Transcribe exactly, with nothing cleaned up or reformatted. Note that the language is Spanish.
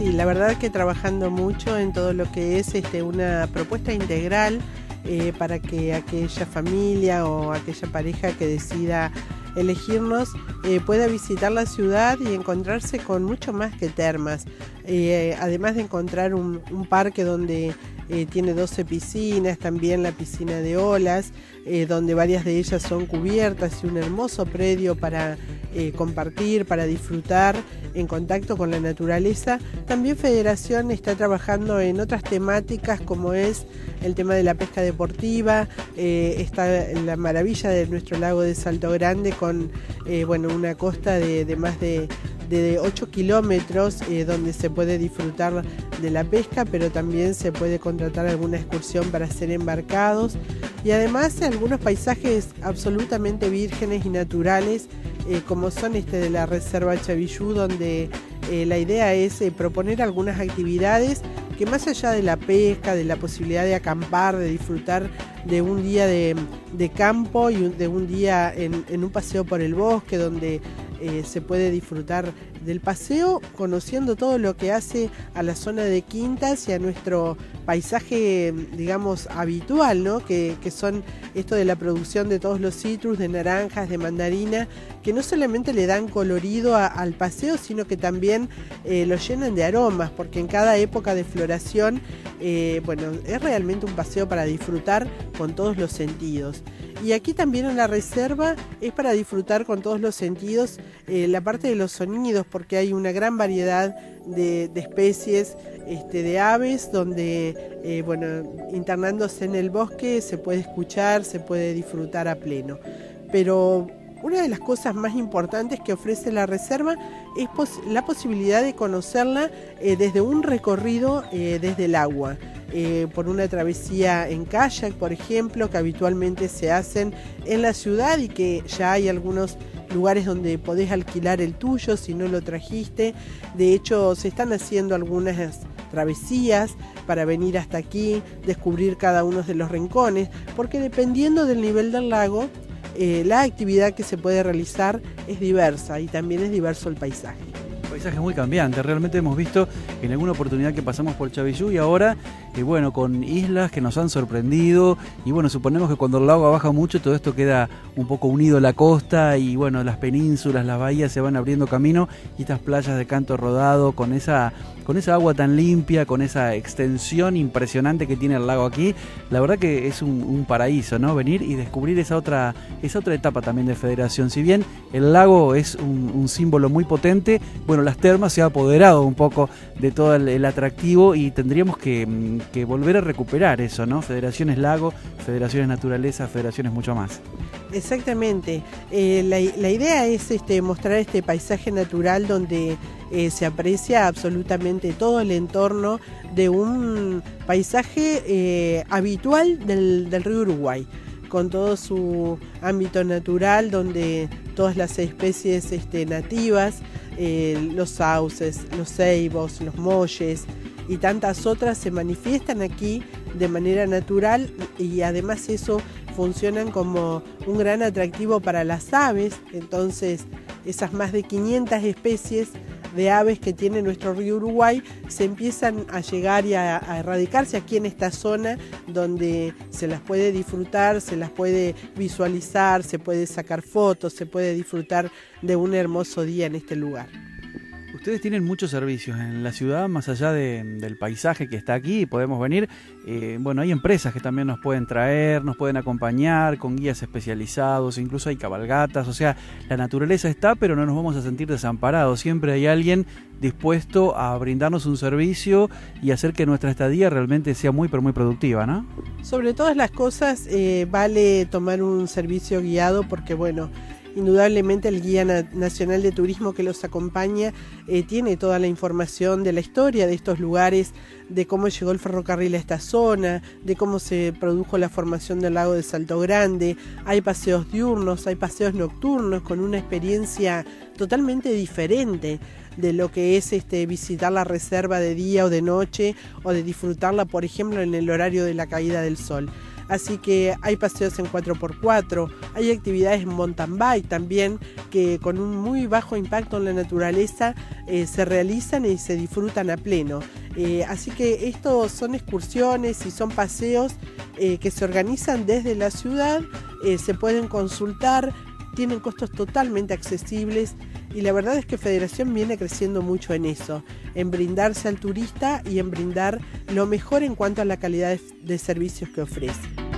Sí, la verdad que trabajando mucho en todo lo que es este, una propuesta integral eh, para que aquella familia o aquella pareja que decida elegirnos eh, pueda visitar la ciudad y encontrarse con mucho más que termas. Eh, además de encontrar un, un parque donde eh, tiene doce piscinas, también la piscina de olas, eh, donde varias de ellas son cubiertas y un hermoso predio para eh, compartir, para disfrutar en contacto con la naturaleza. También Federación está trabajando en otras temáticas como es el tema de la pesca deportiva, eh, está la maravilla de nuestro lago de Salto Grande con eh, bueno, una costa de, de más de de ocho kilómetros eh, donde se puede disfrutar de la pesca, pero también se puede contratar alguna excursión para ser embarcados y además algunos paisajes absolutamente vírgenes y naturales eh, como son este de la Reserva Chavillú, donde eh, la idea es eh, proponer algunas actividades que más allá de la pesca, de la posibilidad de acampar, de disfrutar de un día de, de campo y de un día en, en un paseo por el bosque donde eh, se puede disfrutar del paseo conociendo todo lo que hace a la zona de Quintas y a nuestro paisaje, digamos, habitual, ¿no? Que, que son esto de la producción de todos los citrus, de naranjas, de mandarina, que no solamente le dan colorido a, al paseo, sino que también eh, lo llenan de aromas, porque en cada época de floración, eh, bueno, es realmente un paseo para disfrutar con todos los sentidos. Y aquí también en la reserva es para disfrutar con todos los sentidos eh, la parte de los sonidos, porque hay una gran variedad de, de especies este, de aves donde, eh, bueno, internándose en el bosque se puede escuchar, se puede disfrutar a pleno. Pero una de las cosas más importantes que ofrece la reserva es pos- la posibilidad de conocerla eh, desde un recorrido eh, desde el agua. Eh, por una travesía en kayak, por ejemplo, que habitualmente se hacen en la ciudad y que ya hay algunos lugares donde podés alquilar el tuyo si no lo trajiste. De hecho, se están haciendo algunas travesías para venir hasta aquí, descubrir cada uno de los rincones, porque dependiendo del nivel del lago, eh, la actividad que se puede realizar es diversa y también es diverso el paisaje. Paisaje muy cambiante, realmente hemos visto en alguna oportunidad que pasamos por Chavillú y ahora, eh, bueno, con islas que nos han sorprendido y bueno, suponemos que cuando el lago baja mucho todo esto queda un poco unido a la costa y bueno, las penínsulas, las bahías se van abriendo camino y estas playas de canto rodado con esa, con esa agua tan limpia, con esa extensión impresionante que tiene el lago aquí, la verdad que es un, un paraíso, ¿no? Venir y descubrir esa otra, esa otra etapa también de Federación. Si bien el lago es un, un símbolo muy potente, bueno, las termas se ha apoderado un poco de todo el, el atractivo y tendríamos que, que volver a recuperar eso, ¿no? Federaciones lago, federaciones naturaleza, federaciones mucho más. Exactamente. Eh, la, la idea es este, mostrar este paisaje natural donde eh, se aprecia absolutamente todo el entorno de un paisaje eh, habitual del, del río Uruguay, con todo su ámbito natural, donde todas las especies este, nativas, eh, los sauces, los ceibos, los molles y tantas otras se manifiestan aquí de manera natural y además eso funcionan como un gran atractivo para las aves. Entonces esas más de quinientas especies de aves que tiene nuestro río Uruguay se empiezan a llegar y a, a erradicarse aquí en esta zona donde se las puede disfrutar, se las puede visualizar, se puede sacar fotos, se puede disfrutar de un hermoso día en este lugar. Ustedes tienen muchos servicios en la ciudad, más allá de, del paisaje que está aquí, podemos venir. Eh, bueno, hay empresas que también nos pueden traer, nos pueden acompañar con guías especializados, incluso hay cabalgatas, o sea, la naturaleza está, pero no nos vamos a sentir desamparados. Siempre hay alguien dispuesto a brindarnos un servicio y hacer que nuestra estadía realmente sea muy, pero muy productiva, ¿no? Sobre todas las cosas, eh, vale tomar un servicio guiado porque, bueno, indudablemente el Guía Nacional de Turismo que los acompaña eh, tiene toda la información de la historia de estos lugares, de cómo llegó el ferrocarril a esta zona, de cómo se produjo la formación del lago de Salto Grande. Hay paseos diurnos, hay paseos nocturnos con una experiencia totalmente diferente de lo que es este, visitar la reserva de día o de noche o de disfrutarla, por ejemplo, en el horario de la caída del sol. Así que hay paseos en cuatro por cuatro, hay actividades en mountain bike también que con un muy bajo impacto en la naturaleza eh, se realizan y se disfrutan a pleno. Eh, así que estos son excursiones y son paseos eh, que se organizan desde la ciudad, eh, se pueden consultar, tienen costos totalmente accesibles y la verdad es que Federación viene creciendo mucho en eso, en brindarse al turista y en brindar lo mejor en cuanto a la calidad de, de servicios que ofrece.